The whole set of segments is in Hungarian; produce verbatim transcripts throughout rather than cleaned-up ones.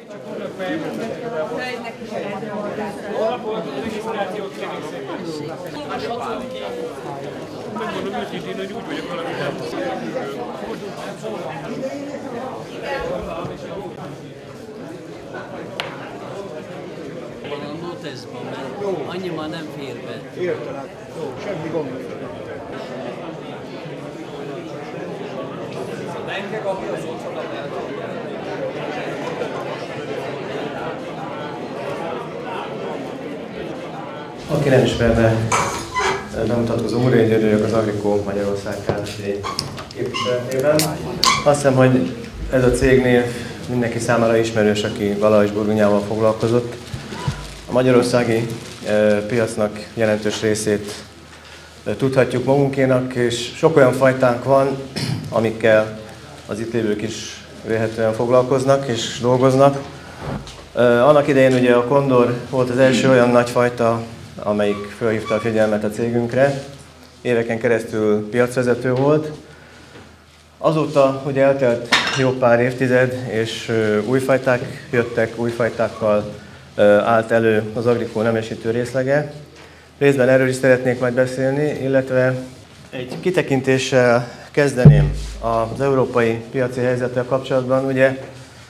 Megmondom őszintén, hogy úgy vagyok valami Van a noteszban, mert annyi már nem fér be. Értelek. Jó, semmi gond. Aki nem ismerne, bemutatkozom, Újrai György vagyok, az Agricó Magyarország Kft. Képviseletében. Azt hiszem, hogy ez a cégnév mindenki számára ismerős, aki valaha is burgonyával foglalkozott. A magyarországi e, piacnak jelentős részét e, tudhatjuk magunkénak, és sok olyan fajtánk van, amikkel az itt lévők is vélhetően foglalkoznak és dolgoznak. E, annak idején ugye a kondor volt az első olyan nagy fajta, amelyik felhívta a figyelmet a cégünkre. Éveken keresztül piacvezető volt. Azóta ugye eltelt jó pár évtized, és új fajták jöttek, új fajtákkal állt elő az Agricó nemesítő részlege. Részben erről is szeretnék majd beszélni, illetve egy kitekintéssel kezdeném az európai piaci helyzettel kapcsolatban. Ugye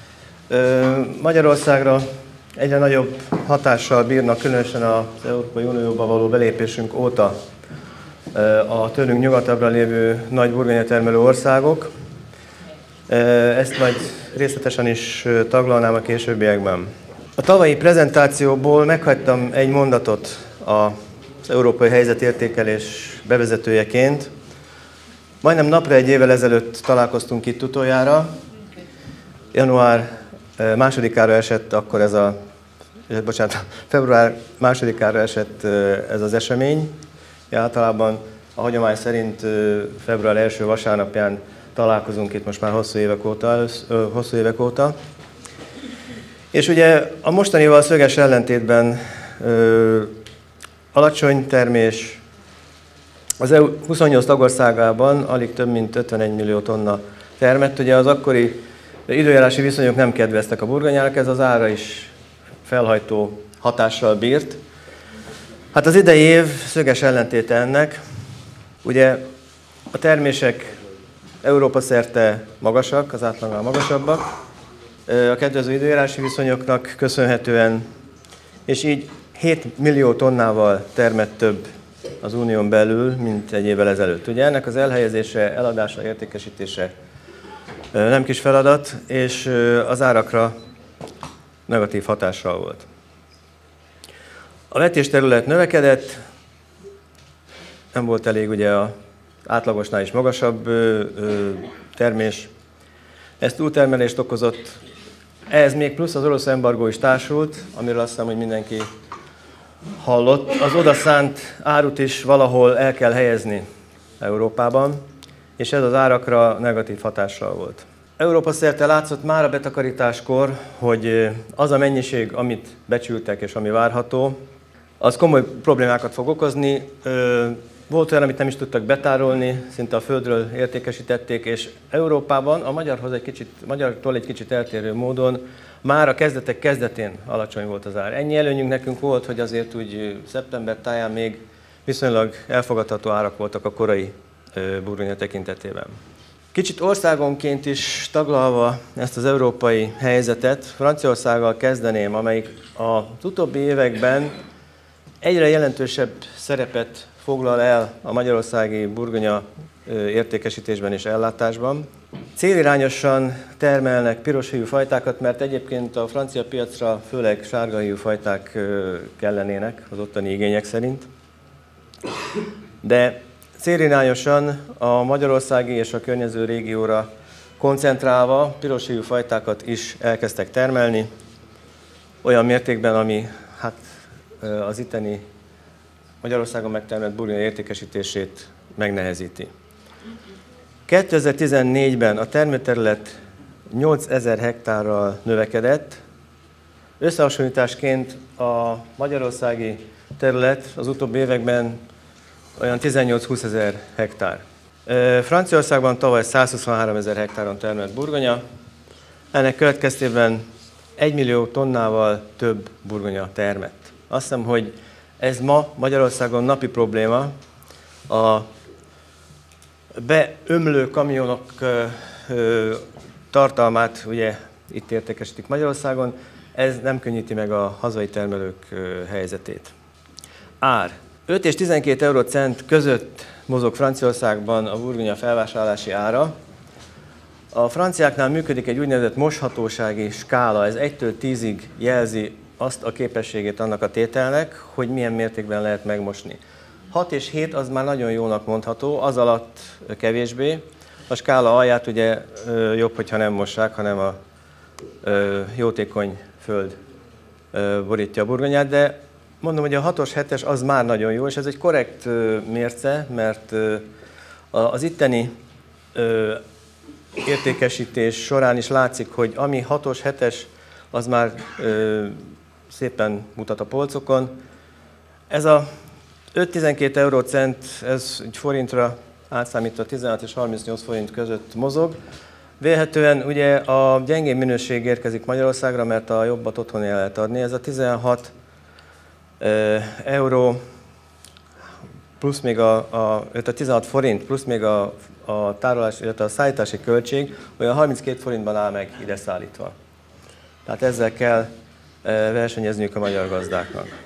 Magyarországra egyre nagyobb hatással bírnak, különösen az Európai Unióba való belépésünk óta a tőlünk nyugatabbra lévő nagy burgonyatermelő országok. Ezt majd részletesen is taglalnám a későbbiekben. A tavalyi prezentációból meghagytam egy mondatot az európai helyzetértékelés bevezetőjeként. Majdnem napra egy évvel ezelőtt találkoztunk itt utoljára. Január másodikára esett akkor ez a, bocsánat, február másodikára esett ez az esemény. Általában a hagyomány szerint február első vasárnapján találkozunk itt most már hosszú évek óta. Hosszú évek óta. És ugye a mostanival szöges ellentétben ö, alacsony termés, az é u huszonnyolc tagországában alig több mint ötvenegy millió tonna termett. Ugye az akkori időjárási viszonyok nem kedveztek a burgonyának, ez az ára is felhajtó hatással bírt. Hát az idei év szöges ellentéte ennek. Ugye a termések Európa szerte magasak, az átlagnál magasabbak, a kedvező időjárási viszonyoknak köszönhetően, és így hét millió tonnával termett több az unión belül, mint egy évvel ezelőtt. Ugye ennek az elhelyezése, eladása, értékesítése nem kis feladat, és az árakra negatív hatással volt. A vetésterület növekedett, nem volt elég ugye az átlagosnál is magasabb termés. Ez túltermelést okozott. Ehhez még plusz az orosz embargó is társult, amiről azt hiszem, hogy mindenki hallott. Az odaszánt árut is valahol el kell helyezni Európában, és ez az árakra negatív hatással volt. Európa szerte látszott már a betakarításkor, hogy az a mennyiség, amit becsültek és ami várható, az komoly problémákat fog okozni. Volt olyan, amit nem is tudtak betárolni, szinte a földről értékesítették, és Európában a magyarhoz egy kicsit, magyartól egy kicsit eltérő módon már a kezdetek kezdetén alacsony volt az ár. Ennyi előnyünk nekünk volt, hogy azért úgy szeptember táján még viszonylag elfogadható árak voltak a korai burgonya tekintetében. Kicsit országonként is taglalva ezt az európai helyzetet, Franciaországgal kezdeném, amelyik az utóbbi években egyre jelentősebb szerepet foglal el a magyarországi burgonya értékesítésben és ellátásban. Célirányosan termelnek piroshéjú fajtákat, mert egyébként a francia piacra főleg sárgahéjú fajták kellenének az ottani igények szerint. De célirányosan a magyarországi és a környező régióra koncentrálva piroshéjú fajtákat is elkezdtek termelni, olyan mértékben, ami hát, az itteni Magyarországon megtermelt burgonya értékesítését megnehezíti. kétezer-tizennégyben a termőterület nyolcezer hektárral növekedett. Összehasonlításként a magyarországi terület az utóbbi években olyan tizennyolc-húszezer hektár. Franciaországban tavaly százhuszonháromezer hektáron termelt burgonya. Ennek következtében egymillió tonnával több burgonya termett. Azt hiszem, hogy ez ma Magyarországon napi probléma. A beömlő kamionok tartalmát ugye itt értékesítik Magyarországon, ez nem könnyíti meg a hazai termelők helyzetét. Ár. öt és tizenkét eurocent között mozog Franciaországban a burgonya felvásárlási ára. A franciáknál működik egy úgynevezett moshatósági skála, ez egytől tízig jelzi azt a képességét annak a tételnek, hogy milyen mértékben lehet megmosni. hat és hét az már nagyon jónak mondható, az alatt kevésbé. A skála alját ugye jobb, hogyha nem mossák, hanem a jótékony föld borítja a burgonyát, de mondom, hogy a hatos, hetes az már nagyon jó, és ez egy korrekt mérce, mert az itteni értékesítés során is látszik, hogy ami hatos, hetes, az már szépen mutat a polcokon. Ez a öt-tizenkét eurocent, ez egy forintra átszámítva tizenhat és harmincnyolc forint között mozog. Vélhetően ugye a gyengébb minőség érkezik Magyarországra, mert a jobbat otthon el lehet adni. Ez a tizenhat euró plusz még a, a, a tizenhat forint plusz még a, a tárolás, illetve a szállítási költség olyan harminckét forintban áll meg ide szállítva. Tehát ezzel kell versenyezniük a magyar gazdáknak.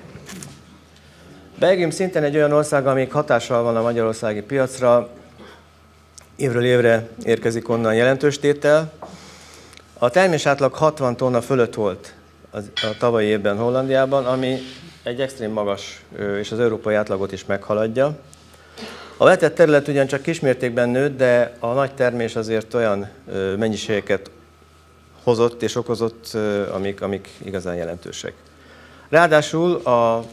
Belgium szintén egy olyan ország, amelyik hatással van a magyarországi piacra, évről évre érkezik onnan jelentős tétel. A termés átlag hatvan tonna fölött volt a tavalyi évben Hollandiában, ami egy extrém magas, és az európai átlagot is meghaladja. A vetett terület ugyancsak kismértékben nőtt, de a nagy termés azért olyan mennyiségeket hozott és okozott, amik, amik igazán jelentősek. Ráadásul a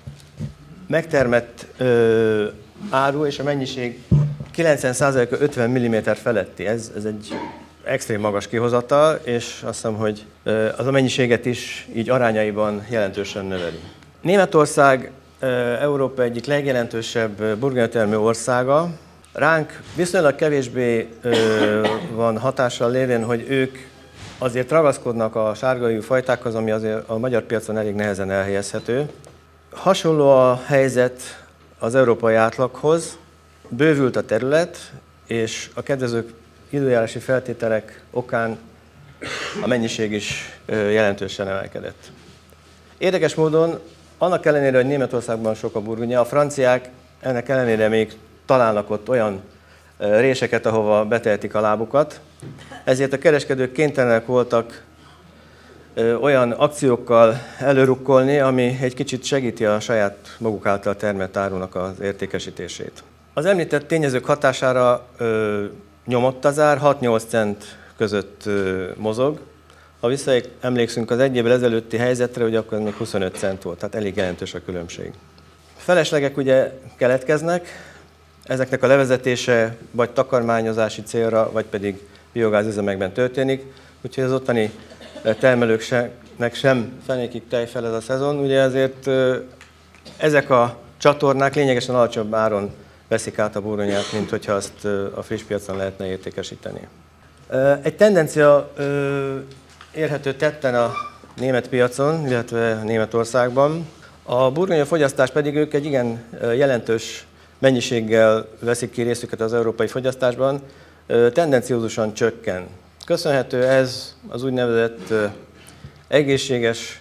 megtermett ö, áru és a mennyiség kilencven százaléka ötven milliméter feletti. Ez, ez egy extrém magas kihozatal, és azt hiszem, hogy ö, az a mennyiséget is így arányaiban jelentősen növeli. Németország ö, Európa egyik legjelentősebb burgonyatermő országa. Ránk viszonylag kevésbé ö, van hatással lévén, hogy ők azért ragaszkodnak a sárgaíjú fajtákhoz, ami azért a magyar piacon elég nehezen elhelyezhető. Hasonló a helyzet az európai átlaghoz, bővült a terület, és a kedvező időjárási feltételek okán a mennyiség is jelentősen emelkedett. Érdekes módon, annak ellenére, hogy Németországban sok a burgonya, a franciák ennek ellenére még találnak ott olyan réseket, ahova betehetik a lábukat, ezért a kereskedők kénytelenek voltak olyan akciókkal előrukkolni, ami egy kicsit segíti a saját maguk által termelt árunak az értékesítését. Az említett tényezők hatására ö, nyomott az ár, hat-nyolc cent között ö, mozog. Ha visszaemlékszünk az egy évvel ezelőtti helyzetre, hogy akkor még huszonöt cent volt, tehát elég jelentős a különbség. Feleslegek ugye keletkeznek, ezeknek a levezetése vagy takarmányozási célra, vagy pedig biogázüzemekben történik, úgyhogy az ottani termelőknek sem fenékig tej fel ez a szezon, ugye ezért ezek a csatornák lényegesen alacsonyabb áron veszik át a burgonyát, mint hogyha azt a friss piacon lehetne értékesíteni. Egy tendencia érhető tetten a német piacon, illetve Németországban. A burgonya fogyasztás pedig ők egy igen jelentős mennyiséggel veszik ki részüket az európai fogyasztásban, tendenciózusan csökken. Köszönhető ez az úgynevezett egészséges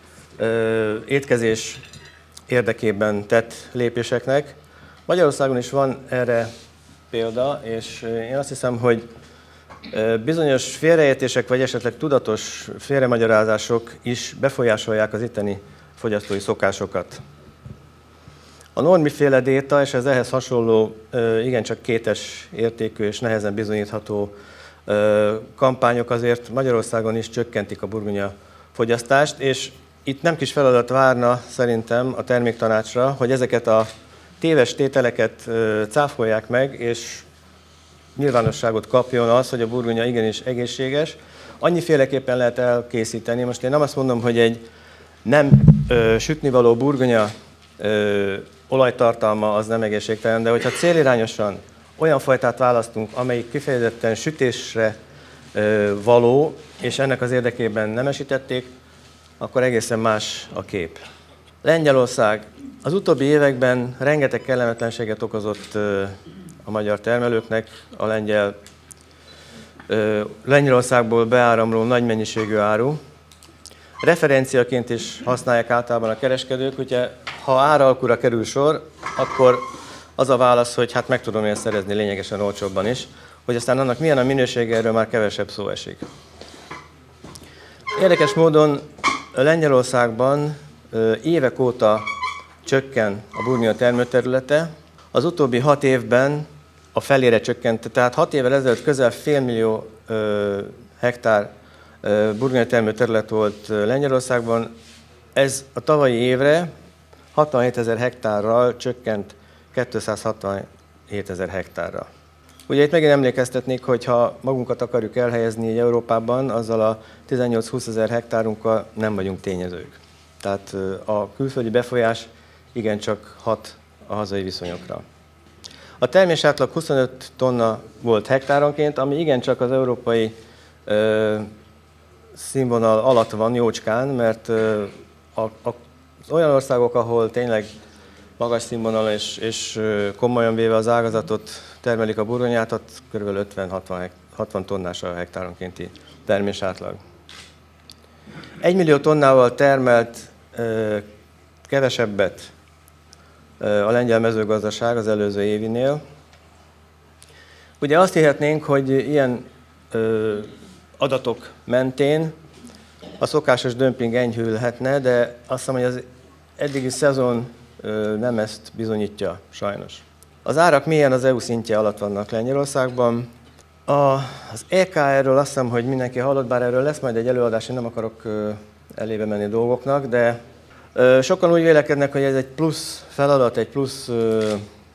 étkezés érdekében tett lépéseknek. Magyarországon is van erre példa, és én azt hiszem, hogy bizonyos félreértések, vagy esetleg tudatos félremagyarázások is befolyásolják az itteni fogyasztói szokásokat. A normiféle diéta és az ehhez hasonló, igencsak kétes értékű és nehezen bizonyítható kampányok azért Magyarországon is csökkentik a burgonya fogyasztást, és itt nem kis feladat várna szerintem a terméktanácsra, hogy ezeket a téves tételeket cáfolják meg, és nyilvánosságot kapjon az, hogy a burgonya igenis egészséges. Annyiféleképpen lehet elkészíteni. Most én nem azt mondom, hogy egy nem ö, sütnivaló burgonya ö, olajtartalma az nem egészségtelen, de hogyha célirányosan olyan fajtát választunk, amelyik kifejezetten sütésre való, és ennek az érdekében nemesítették, akkor egészen más a kép. Lengyelország az utóbbi években rengeteg kellemetlenséget okozott a magyar termelőknek, a lengyel, Lengyelországból beáramló nagy mennyiségű áru. Referenciaként is használják általában a kereskedők, ugye ha áralkúra kerül sor, akkor az a válasz, hogy hát meg tudom én szerezni lényegesen olcsóbban is, hogy aztán annak milyen a minősége, erről már kevesebb szó esik. Érdekes módon Lengyelországban évek óta csökken a burgonya termőterülete. Az utóbbi hat évben a felére csökkent, tehát hat évvel ezelőtt közel félmillió hektár burgonya termőterület volt Lengyelországban. Ez a tavalyi évre hatvanhétezer hektárral csökkent kétszázhatvanhétezer hektárra. Ugye itt megint emlékeztetnék, hogy ha magunkat akarjuk elhelyezni így Európában, azzal a tizennyolc-húszezer hektárunkkal nem vagyunk tényezők. Tehát a külföldi befolyás igencsak hat a hazai viszonyokra. A termés átlag huszonöt tonna volt hektáronként, ami igencsak az európai ö, színvonal alatt van jócskán, mert ö, a, a, az olyan országok, ahol tényleg magas színvonal és, és komolyan véve az ágazatot termelik a burgonyát, ott kb. ötven-hatvan tonnás a hektáronkénti termés átlag. Egy millió tonnával termelt ö, kevesebbet ö, a lengyel mezőgazdaság az előző évinél. Ugye azt hihetnénk, hogy ilyen ö, adatok mentén a szokásos dömping enyhülhetne, de azt hiszem, hogy az eddigi szezon ö, nem ezt bizonyítja sajnos. Az árak mélyen az é u szintje alatt vannak Lengyelországban. A, az é ká er-ről azt hiszem, hogy mindenki hallott, bár erről lesz majd egy előadás, én nem akarok ö, elébe menni dolgoknak, de ö, sokan úgy vélekednek, hogy ez egy plusz feladat, egy plusz ö,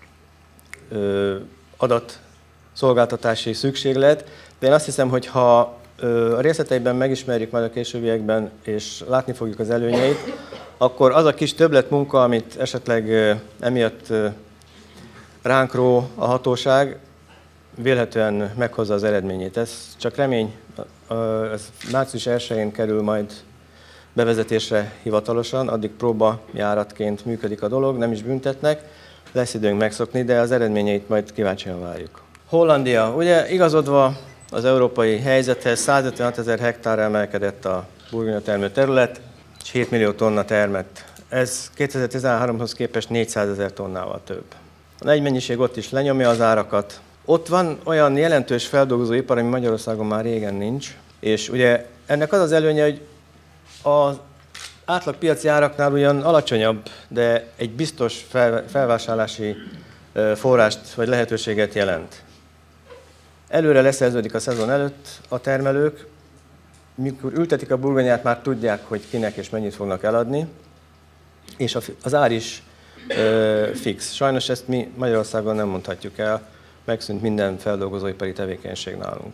ö, adatszolgáltatási szükséglet, de én azt hiszem, hogy ha ö, a részleteiben megismerjük majd a későbbiekben, és látni fogjuk az előnyeit, akkor az a kis többletmunka, amit esetleg ö, emiatt ö, ránk ró a hatóság, vélhetően meghozza az eredményét. Ez csak remény, ez március elsején kerül majd bevezetésre hivatalosan, addig próbajáratként működik a dolog, nem is büntetnek, lesz időnk megszokni, de az eredményeit majd kíváncsian várjuk. Hollandia, ugye igazodva az európai helyzethez százötvenhat ezer hektárra emelkedett a burgonyatermő terület, és hét millió tonna termett. Ez kétezer-tizenháromhoz képest négyszázezer tonnával több. A nagy mennyiség ott is lenyomja az árakat. Ott van olyan jelentős feldolgozóipar, ami Magyarországon már régen nincs, és ugye ennek az az előnye, hogy az átlag piaci áraknál ugyan alacsonyabb, de egy biztos fel, felvásárlási forrást vagy lehetőséget jelent. Előre leszerződik a szezon előtt a termelők, mikor ültetik a burgonyát, már tudják, hogy kinek és mennyit fognak eladni, és az ár is ö, fix. Sajnos ezt mi Magyarországon nem mondhatjuk el, megszűnt minden feldolgozóipari tevékenység nálunk.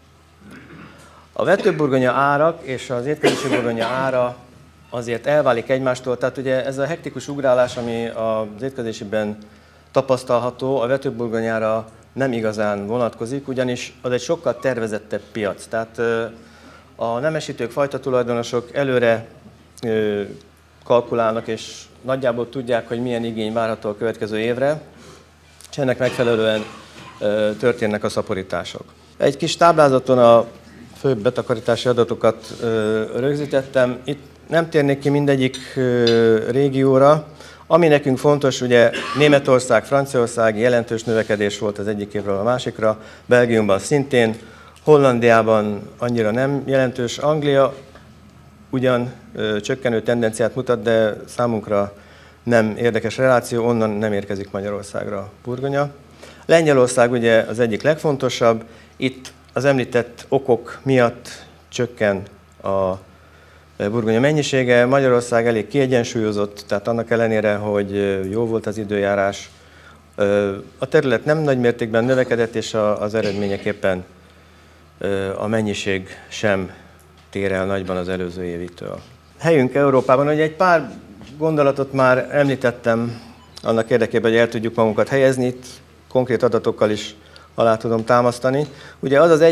A vetőburgonya árak és az étkezési burgonya ára azért elválik egymástól, tehát ugye ez a hektikus ugrálás, ami az étkezésiben tapasztalható, a vetőburgonyára nem igazán vonatkozik, ugyanis az egy sokkal tervezettebb piac. Tehát a nemesítők, fajtatulajdonosok előre kalkulálnak, és nagyjából tudják, hogy milyen igény várható a következő évre, és ennek megfelelően történnek a szaporítások. Egy kis táblázaton a fő betakarítási adatokat rögzítettem. Itt nem térnék ki mindegyik régióra. Ami nekünk fontos, ugye Németország, Franciaország jelentős növekedés volt az egyik évről a másikra, Belgiumban szintén, Hollandiában annyira nem jelentős, Anglia ugyan ö, csökkenő tendenciát mutat, de számunkra nem érdekes reláció, onnan nem érkezik Magyarországra burgonya. Lengyelország ugye az egyik legfontosabb, itt az említett okok miatt csökken a burgonya mennyisége. Magyarország elég kiegyensúlyozott, tehát annak ellenére, hogy jó volt az időjárás, a terület nem nagy mértékben növekedett, és az eredményeképpen a mennyiség sem tér el nagyban az előző évitől. Helyünk Európában, hogy egy pár gondolatot már említettem annak érdekében, hogy el tudjuk magunkat helyezni, itt konkrét adatokkal is alá tudom támasztani. Ugye az az egy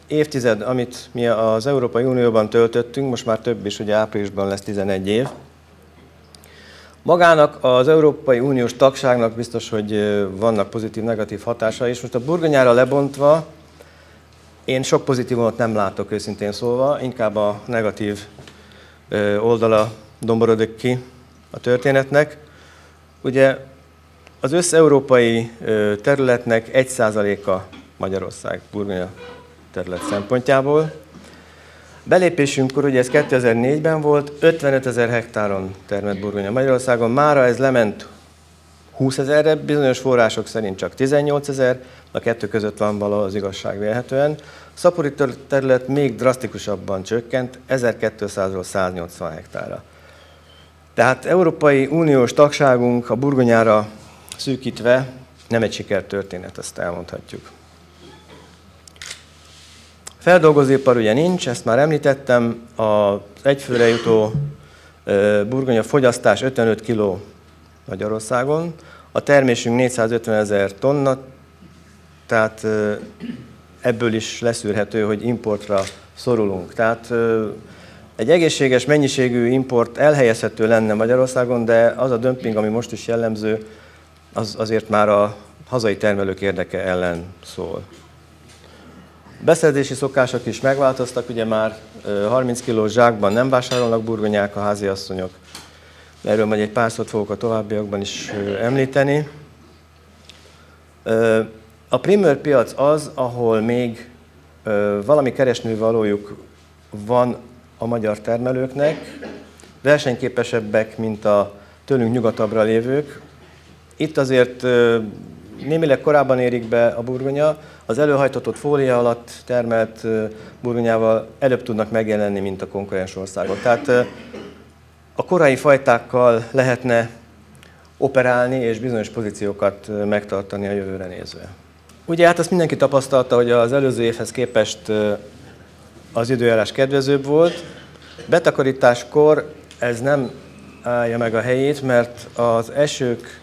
évtized, amit mi az Európai Unióban töltöttünk, most már több is, ugye áprilisban lesz tizenegy év. Magának az Európai Uniós tagságnak biztos, hogy vannak pozitív-negatív hatásai, és most a burgonyára lebontva én sok pozitívumot nem látok, őszintén szólva, inkább a negatív oldala domborodik ki a történetnek. Ugye az összeurópai területnek egy százaléka Magyarország Burgonya terület szempontjából. Belépésünkkor, ugye ez kétezer-négyben volt, ötvenötezer hektáron termett burgonya Magyarországon, mára ez lement húszezerre, bizonyos források szerint csak tizennyolcezer, a kettő között van valahol az igazság vélhetően. A szapori terület még drasztikusabban csökkent, ezerkétszázról száznyolcvan hektárra. Tehát Európai Uniós tagságunk a burgonyára szűkítve nem egy sikertörténet, ezt elmondhatjuk. Feldolgozóipar ugye nincs, ezt már említettem, az egyfőre jutó burgonya fogyasztás ötvenöt kiló Magyarországon, a termésünk négyszázötvenezer tonna, tehát ebből is leszűrhető, hogy importra szorulunk. Tehát egy egészséges mennyiségű import elhelyezhető lenne Magyarországon, de az a dömping, ami most is jellemző, az azért már a hazai termelők érdeke ellen szól. Beszerzési szokások is megváltoztak, ugye már harminc kilós zsákban nem vásárolnak burgonyák a háziasszonyok. Erről majd egy pár szót fogok a továbbiakban is említeni. A primőr piac az, ahol még valami keresnivalójuk van a magyar termelőknek, versenyképesebbek, mint a tőlünk nyugatabbra lévők. Itt azért némileg korábban érik be a burgonya, az előhajtatott fólia alatt termelt burgonyával előbb tudnak megjelenni, mint a konkurens országok. Tehát a korai fajtákkal lehetne operálni és bizonyos pozíciókat megtartani a jövőre nézve. Ugye hát azt mindenki tapasztalta, hogy az előző évhez képest az időjárás kedvezőbb volt. Betakarításkor ez nem állja meg a helyét, mert az esők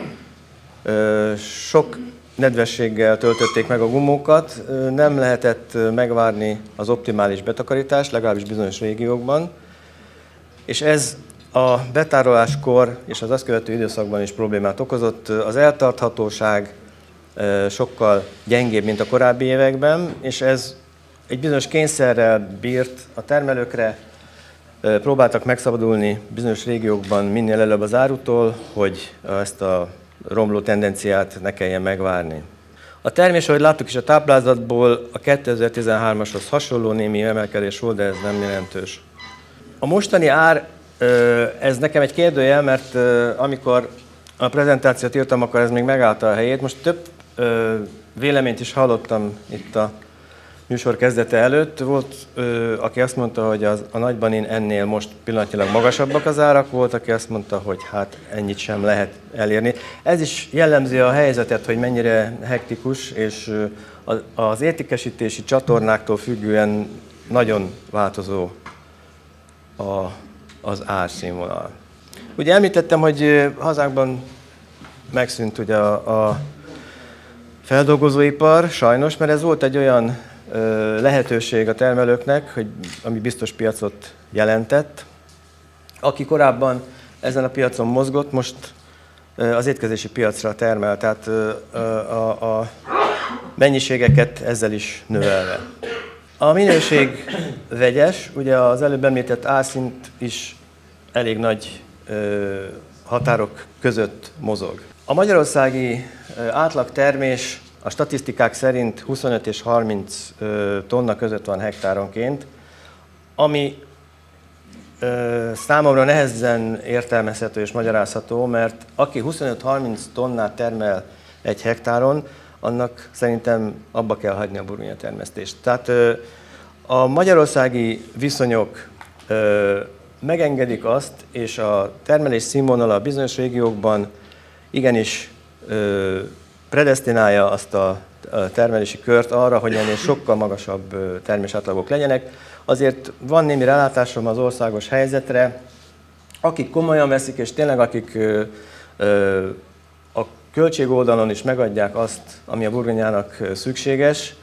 sok nedvességgel töltötték meg a gumókat, nem lehetett megvárni az optimális betakarítást, legalábbis bizonyos régiókban, és ez a betároláskor és az azt követő időszakban is problémát okozott. Az eltarthatóság sokkal gyengébb, mint a korábbi években, és ez egy bizonyos kényszerrel bírt a termelőkre, próbáltak megszabadulni bizonyos régiókban minél előbb az árutól, hogy ezt a romló tendenciát ne kelljen megvárni. A termés, ahogy láttuk is a táblázatból, a kétezer-tizenhármashoz hasonló némi emelkedés volt, de ez nem jelentős. A mostani ár, ez nekem egy kérdőjel, mert amikor a prezentációt írtam, akkor ez még megállta a helyét. Most több véleményt is hallottam itt a műsor kezdete előtt. Volt, aki azt mondta, hogy az, a Nagybanin ennél most pillanatnyilag magasabbak az árak, volt, aki azt mondta, hogy hát ennyit sem lehet elérni. Ez is jellemzi a helyzetet, hogy mennyire hektikus, és az értékesítési csatornáktól függően nagyon változó a, az árszínvonal. Ugye említettem, hogy hazánkban megszűnt ugye a, a feldolgozóipar, sajnos, mert ez volt egy olyan ö, lehetőség a termelőknek, hogy, ami biztos piacot jelentett. Aki korábban ezen a piacon mozgott, most ö, az étkezési piacra termel, tehát ö, a, a mennyiségeket ezzel is növelve. A minőség vegyes, ugye az előbb említett árszint is elég nagy ö, határok között mozog. A magyarországi átlagtermés a statisztikák szerint huszonöt és harminc tonna között van hektáronként, ami számomra nehezen értelmezhető és magyarázható, mert aki huszonöt-harminc tonnát termel egy hektáron, annak szerintem abba kell hagyni a burgonya termesztést. Tehát a magyarországi viszonyok megengedik azt, és a termelés színvonala bizonyos régiókban igenis ö, predesztinálja azt a, a termelési kört arra, hogy ennél sokkal magasabb termésátlagok legyenek. Azért van némi rálátásom az országos helyzetre, akik komolyan veszik, és tényleg akik ö, ö, a költségoldalon is megadják azt, ami a burgonyának szükséges,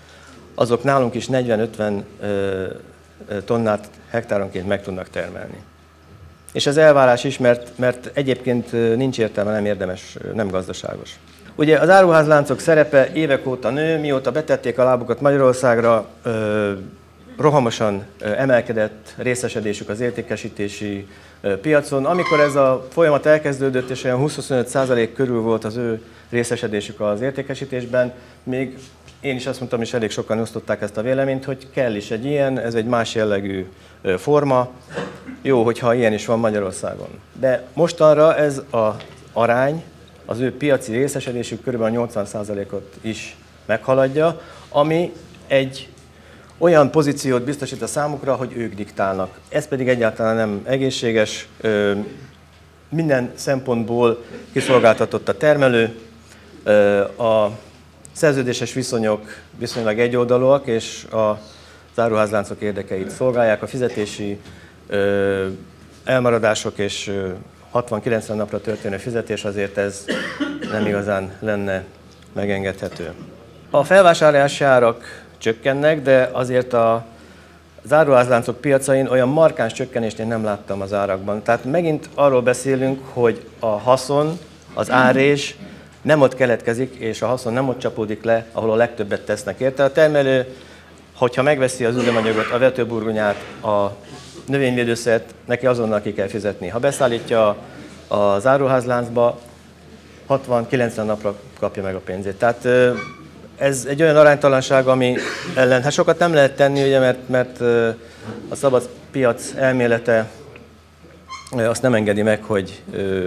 azok nálunk is negyven-ötven tonnát hektáronként meg tudnak termelni. És ez elvárás is, mert, mert egyébként nincs értelme, nem érdemes, nem gazdaságos. Ugye az áruházláncok szerepe évek óta nő, mióta betették a lábukat Magyarországra, ö, rohamosan emelkedett részesedésük az értékesítési piacon. Amikor ez a folyamat elkezdődött, és olyan húsz-huszonöt százalék körül volt az ő részesedésük az értékesítésben, még én is azt mondtam, és elég sokan osztották ezt a véleményt, hogy kell is egy ilyen, ez egy más jellegű forma. Jó, hogyha ilyen is van Magyarországon. De mostanra ez az arány, az ő piaci részesedésük kb. nyolcvan százalékot is meghaladja, ami egy olyan pozíciót biztosít a számukra, hogy ők diktálnak. Ez pedig egyáltalán nem egészséges, minden szempontból kiszolgáltatott a termelő, a szerződéses viszonyok viszonylag egyoldalúak, és a áruházláncok érdekeit szolgálják. A fizetési elmaradások és hatvan-kilencven napra történő fizetés, azért ez nem igazán lenne megengedhető. A felvásárlási árak csökkennek, de azért a az áruházláncok piacain olyan markáns csökkenést én nem láttam az árakban. Tehát megint arról beszélünk, hogy a haszon, az árés nem ott keletkezik, és a haszon nem ott csapódik le, ahol a legtöbbet tesznek érte. A termelő, hogyha megveszi az üzemanyagot, a vetőburgonyát, a növényvédőszert, neki azonnal ki kell fizetni. Ha beszállítja az áruházláncba, hatvan-kilencven napra kapja meg a pénzét. Tehát ez egy olyan aránytalanság, ami ellen hát sokat nem lehet tenni, ugye, mert, mert a szabad piac elmélete azt nem engedi meg, hogy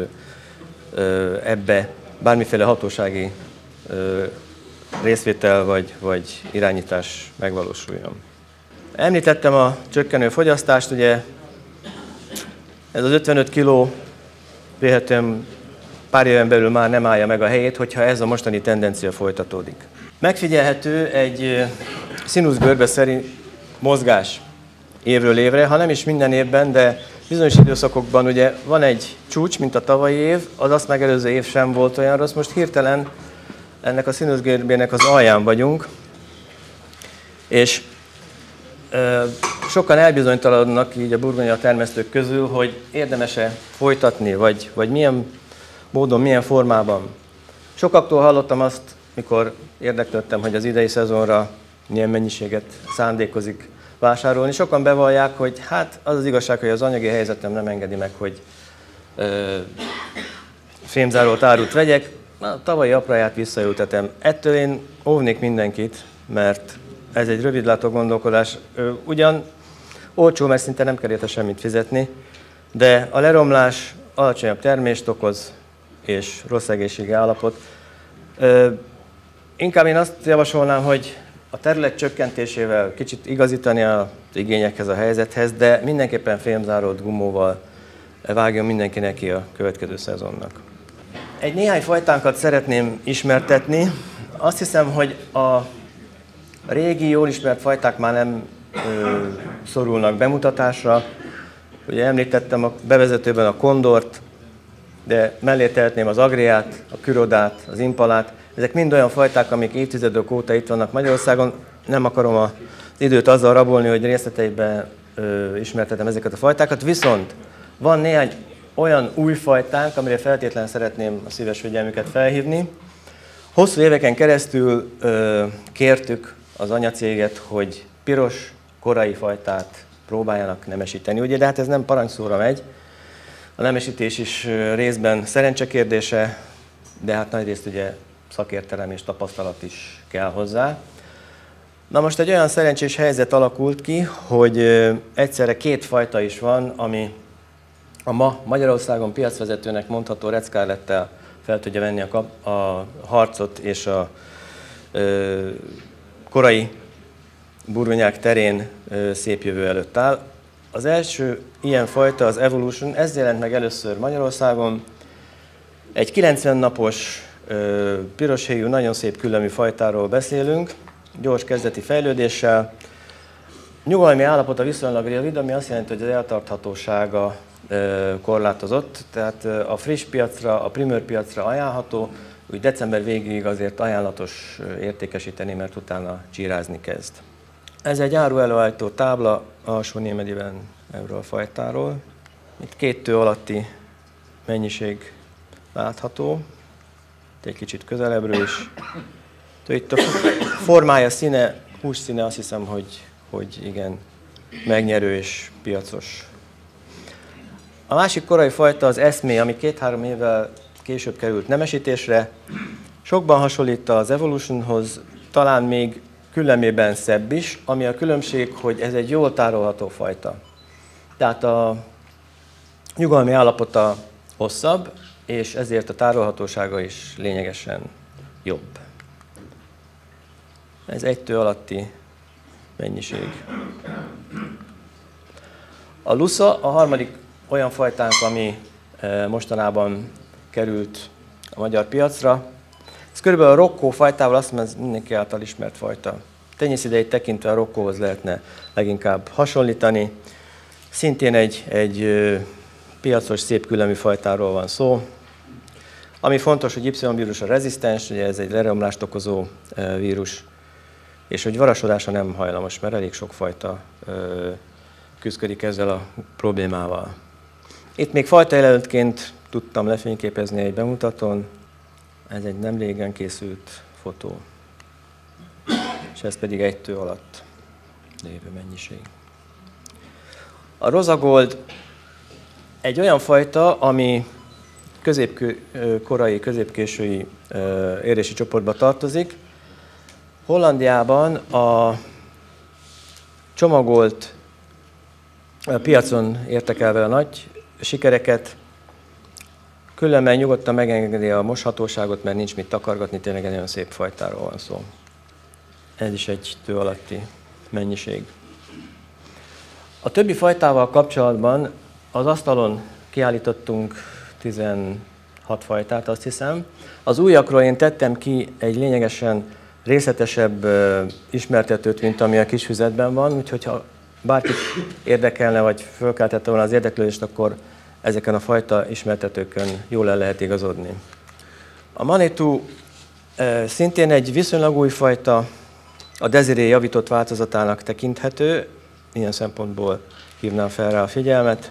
ebbe bármiféle hatósági részvétel vagy, vagy irányítás megvalósuljon. Említettem a csökkenő fogyasztást, ugye ez az ötvenöt kiló vélhetően pár éven belül már nem állja meg a helyét, hogyha ez a mostani tendencia folytatódik. Megfigyelhető egy színuszgörbe szerint mozgás évről évre, ha nem is minden évben, de bizonyos időszakokban ugye van egy csúcs, mint a tavalyi év, az azt megelőző év sem volt olyan rossz, most hirtelen ennek a színuszgörbének az alján vagyunk, és ö, sokan elbizonytalanodnak így a burgonya termesztők közül, hogy érdemes-e folytatni, vagy, vagy milyen módon, milyen formában. Sokaktól hallottam azt, mikor érdeklődtem, hogy az idei szezonra milyen mennyiséget szándékozik vásárolni. Sokan bevallják, hogy hát az az igazság, hogy az anyagi helyzetem nem engedi meg, hogy ö, fémzárolt árut vegyek. A tavalyi apraját visszaültetem. Ettől én óvnék mindenkit, mert ez egy rövidlátó gondolkodás. Ugyan olcsó, mert szinte nem kell érte semmit fizetni, de a leromlás alacsonyabb termést okoz, és rossz egészségi állapot. Inkább én azt javasolnám, hogy a terület csökkentésével kicsit igazítani az igényekhez, a helyzethez, de mindenképpen fémzárolt gumóval vágjon mindenki neki a következő szezonnak. Egy néhány fajtánkat szeretném ismertetni. Azt hiszem, hogy a régi, jól ismert fajták már nem ö, szorulnak bemutatásra. Ugye említettem a bevezetőben a kondort, de mellé tehetném az agriát, a kürodát, az impalát. Ezek mind olyan fajták, amik évtizedek óta itt vannak Magyarországon. Nem akarom az időt azzal rabolni, hogy részleteiben ö, ismertetem ezeket a fajtákat, viszont van néhány olyan új fajtánk, amire feltétlenül szeretném a szíves figyelmüket felhívni. Hosszú éveken keresztül ö, kértük az anyacéget, hogy piros, korai fajtát próbáljanak nemesíteni. Ugye, de hát ez nem parancsszóra megy. A nemesítés is részben szerencse kérdése, de hát nagyrészt ugye szakértelem és tapasztalat is kell hozzá. Na most egy olyan szerencsés helyzet alakult ki, hogy egyszerre két fajta is van, ami a ma Magyarországon piacvezetőnek mondható Red Scarlettel fel tudja venni a, kap, a harcot, és a ö, korai burgonyák terén ö, szép jövő előtt áll. Az első ilyen fajta az Evolution, ez jelent meg először Magyarországon. Egy kilencven napos, ö, piroshéjú, nagyon szép küllemű fajtáról beszélünk, gyors kezdeti fejlődéssel. Nyugalmi állapota viszonylag rövid, ami azt jelenti, hogy az eltarthatósága ö, korlátozott, tehát ö, a friss piacra, a primőr piacra ajánlható, úgy december végéig azért ajánlatos értékesíteni, mert utána csírázni kezd. Ez egy áruelőállító tábla alsó némediben erről a fajtáról. Itt két tő alatti mennyiség látható, egy kicsit közelebbről is. Itt a formája, színe, hússzíne azt hiszem, hogy, hogy igen, megnyerő és piacos. A másik korai fajta az eszmé, ami két-három évvel később került nemesítésre. Sokban hasonlít az Evolutionhoz, talán még küllemében szebb is, ami a különbség, hogy ez egy jól tárolható fajta. Tehát a nyugalmi állapota hosszabb, és ezért a tárolhatósága is lényegesen jobb. Ez egy tő alatti mennyiség. A lusza a harmadik olyan fajtánk, ami mostanában került a magyar piacra. Ez körülbelül a rokkó fajtával, azt mondom, ez mindenki által ismert fajta. Tenyészidejét tekintve a rokkóhoz lehetne leginkább hasonlítani. Szintén egy, egy piacos, szép küllemű fajtáról van szó. Ami fontos, hogy Y-vírus a rezisztens, ugye ez egy leromlást okozó vírus, és hogy varasodásra nem hajlamos, mert elég sok fajta küzdik ezzel a problémával. Itt még fajta jelöltként tudtam lefényképezni egy bemutatón, ez egy nem régen készült fotó, és ez pedig egy tő alatt lévő mennyiség. A rozagold egy olyan fajta, ami középkorai, középkésői érési csoportba tartozik. Hollandiában a csomagolt piacon értek el vele nagy sikereket, különben nyugodtan megengedi a moshatóságot, mert nincs mit takargatni, tényleg egy nagyon szép fajtáról van szó. Ez is egy tő alatti mennyiség. A többi fajtával kapcsolatban az asztalon kiállítottunk tizenhat fajtát, azt hiszem. Az újakról én tettem ki egy lényegesen részletesebb ismertetőt, mint ami a kis füzetben van, úgyhogy ha bárkit érdekelne, vagy fölkeltette volna az érdeklődést, akkor ezeken a fajta ismertetőkön jól el lehet igazodni. A Manitou szintén egy viszonylag új fajta, a Desiree javított változatának tekinthető, ilyen szempontból hívnám fel rá a figyelmet.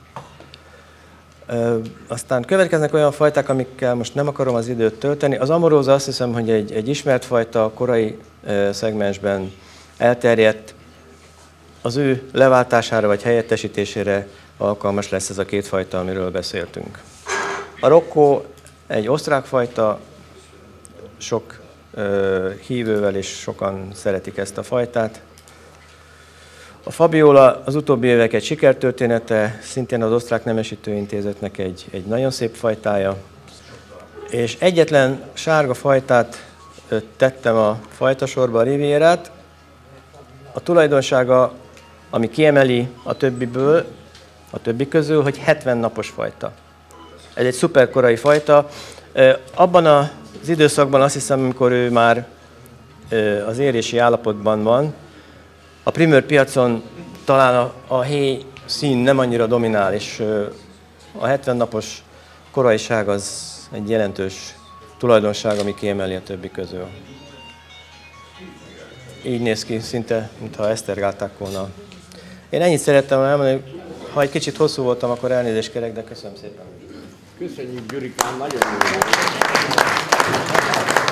Aztán következnek olyan fajták, amikkel most nem akarom az időt tölteni. Az Amorosa azt hiszem, hogy egy, egy ismert fajta, a korai szegmensben elterjedt, az ő leváltására vagy helyettesítésére alkalmas lesz ez a két fajta, amiről beszéltünk. A Rokkó egy osztrák fajta, sok ö, hívővel és sokan szeretik ezt a fajtát. A Fabiola az utóbbi évek egy sikertörténete, szintén az Osztrák Nemesítő Intézetnek egy, egy nagyon szép fajtája. És egyetlen sárga fajtát tettem a fajtasorba, a Rivierát. A tulajdonsága, ami kiemeli a többiből, a többi közül, hogy hetven napos fajta. Ez egy szuperkorai fajta. Abban az időszakban azt hiszem, amikor ő már az érési állapotban van, a primőr piacon talán a, a héj szín nem annyira dominál, és a hetven napos koraiság az egy jelentős tulajdonság, ami kiemeli a többi közül. Így néz ki, szinte, mintha esztergálták volna. Én ennyit szerettem elmondani, ha egy kicsit hosszú voltam, akkor elnézést kérek, de köszönöm szépen. Köszönjük, Gyurikám, nagyon jó.